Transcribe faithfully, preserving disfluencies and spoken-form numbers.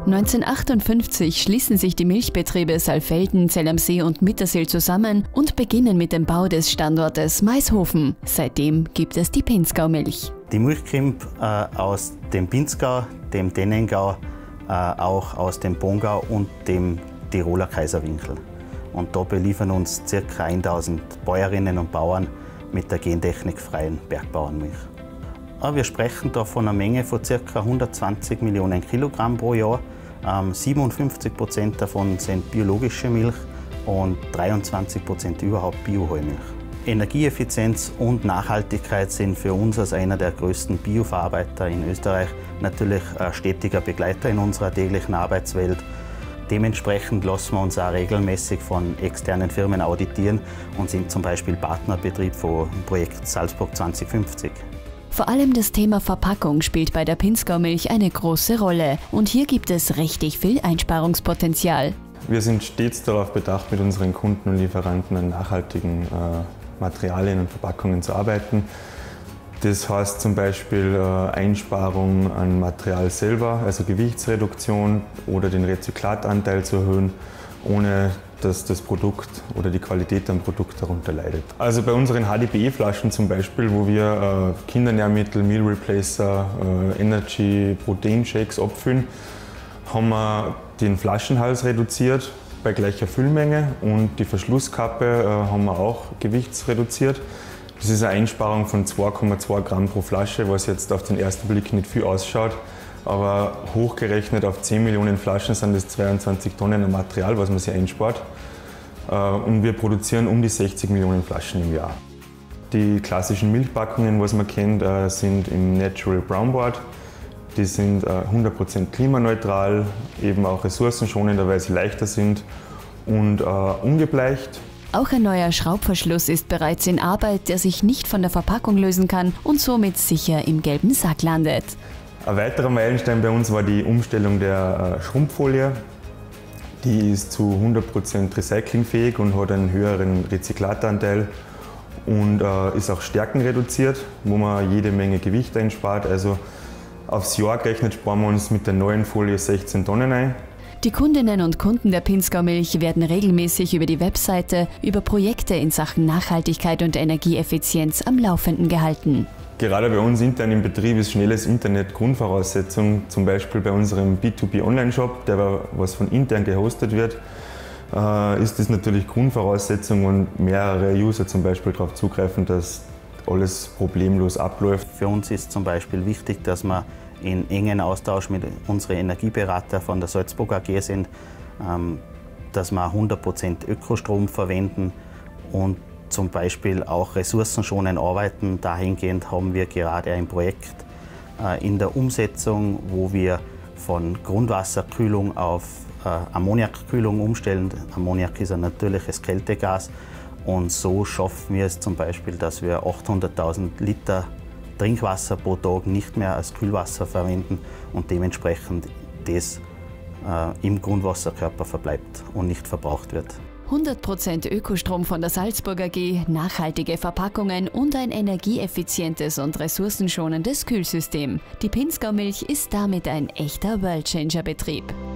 neunzehnhundertachtundfünfzig schließen sich die Milchbetriebe Saalfelden, Zell am See und Mittersill zusammen und beginnen mit dem Bau des Standortes Maishofen. Seitdem gibt es die Pinzgau-Milch. Die Milch kommt äh, aus dem Pinzgau, dem Dennengau, äh, auch aus dem Pongau und dem Tiroler Kaiserwinkel. Und da beliefern uns ca. tausend Bäuerinnen und Bauern mit der gentechnikfreien Bergbauernmilch. Wir sprechen da von einer Menge von ca. hundertzwanzig Millionen Kilogramm pro Jahr. Ähm, siebenundfünfzig Prozent davon sind biologische Milch und dreiundzwanzig Prozent überhaupt Bioheumilch. Energieeffizienz und Nachhaltigkeit sind für uns als einer der größten Bioverarbeiter in Österreich natürlich ein stetiger Begleiter in unserer täglichen Arbeitswelt. Dementsprechend lassen wir uns auch regelmäßig von externen Firmen auditieren und sind zum Beispiel Partnerbetrieb vom Projekt Salzburg zwanzig fünfzig. Vor allem das Thema Verpackung spielt bei der Pinzgau-Milch eine große Rolle und hier gibt es richtig viel Einsparungspotenzial. Wir sind stets darauf bedacht, mit unseren Kunden und Lieferanten an nachhaltigen äh, Materialien und Verpackungen zu arbeiten. Das heißt zum Beispiel äh, Einsparung an Material selber, also Gewichtsreduktion oder den Rezyklatanteil zu erhöhen, ohne dass das Produkt oder die Qualität am Produkt darunter leidet. Also bei unseren H D P E-Flaschen zum Beispiel, wo wir äh, Kindernährmittel, Meal Replacer, äh, Energy, Proteinshakes abfüllen, haben wir den Flaschenhals reduziert bei gleicher Füllmenge und die Verschlusskappe äh, haben wir auch gewichtsreduziert. Das ist eine Einsparung von zwei Komma zwei Gramm pro Flasche, was jetzt auf den ersten Blick nicht viel ausschaut. Aber hochgerechnet auf zehn Millionen Flaschen sind das zweiundzwanzig Tonnen an Material, was man sich einspart. Und wir produzieren um die sechzig Millionen Flaschen im Jahr. Die klassischen Milchpackungen, was man kennt, sind im Natural Brown Board. Die sind hundert Prozent klimaneutral, eben auch ressourcenschonender, weil sie leichter sind und ungebleicht. Auch ein neuer Schraubverschluss ist bereits in Arbeit, der sich nicht von der Verpackung lösen kann und somit sicher im gelben Sack landet. Ein weiterer Meilenstein bei uns war die Umstellung der Schrumpffolie. Die ist zu hundert Prozent recyclingfähig und hat einen höheren Rezyklatanteil und äh, ist auch stärkenreduziert, wo man jede Menge Gewicht einspart. Also aufs Jahr gerechnet sparen wir uns mit der neuen Folie sechzehn Tonnen ein. Die Kundinnen und Kunden der Pinzgau-Milch werden regelmäßig über die Webseite über Projekte in Sachen Nachhaltigkeit und Energieeffizienz am Laufenden gehalten. Gerade bei uns intern im Betrieb ist schnelles Internet Grundvoraussetzung, zum Beispiel bei unserem B zwei B Online-Shop, der was von intern gehostet wird, äh, ist das natürlich Grundvoraussetzung und mehrere User zum Beispiel darauf zugreifen, dass alles problemlos abläuft. Für uns ist zum Beispiel wichtig, dass wir in engen Austausch mit unseren Energieberater von der Salzburg A G sind, ähm, dass wir hundert Prozent Ökostrom verwenden und zum Beispiel auch ressourcenschonend arbeiten. Dahingehend haben wir gerade ein Projekt äh, in der Umsetzung, wo wir von Grundwasserkühlung auf äh, Ammoniakkühlung umstellen. Ammoniak ist ein natürliches Kältegas und so schaffen wir es zum Beispiel, dass wir achthunderttausend Liter Trinkwasser pro Tag nicht mehr als Kühlwasser verwenden und dementsprechend das äh, im Grundwasserkörper verbleibt und nicht verbraucht wird. hundert Prozent Ökostrom von der Salzburg A G, nachhaltige Verpackungen und ein energieeffizientes und ressourcenschonendes Kühlsystem. Die Pinzgau-Milch ist damit ein echter Worldchanger-Betrieb.